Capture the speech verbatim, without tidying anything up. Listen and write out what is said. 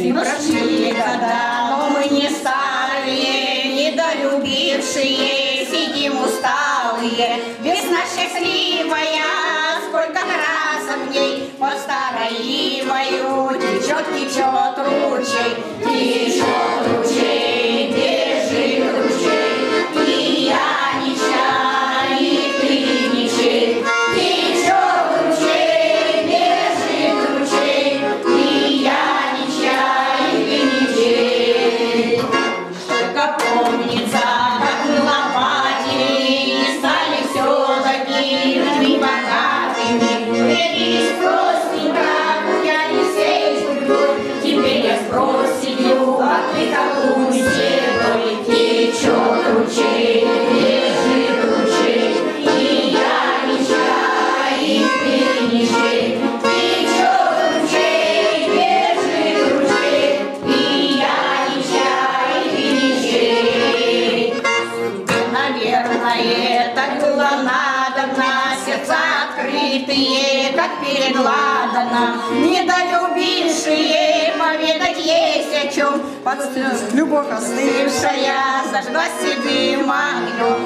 Прошли, прошли года, но мы не старые, недолюбившие, сидим усталые. Весна счастливая, сколько красок в ней, по староимою течет, течет ручей, течет ручей, бежит ручей, и я не чай, и ты не чей. Течет ручей, бежит ручей, и я не чай, и ты не чей. Только помнится, как мы лопатили, и стали все-таки людьми богатыми. Вредились простенько, гуляли всей судьбой. Теперь я сброс сидю, а ты какую седой. Течет ручей, бежит ручей, и я не чай, и ты не чей. Течет ручей, бежит ручей, и я не чай, и ты не чей. Наверное, так было надобно, сердца открытые, как перед ладаном, недолюбившие, поведать есть о чем. Под любовь остывшая зажглась седым огнем,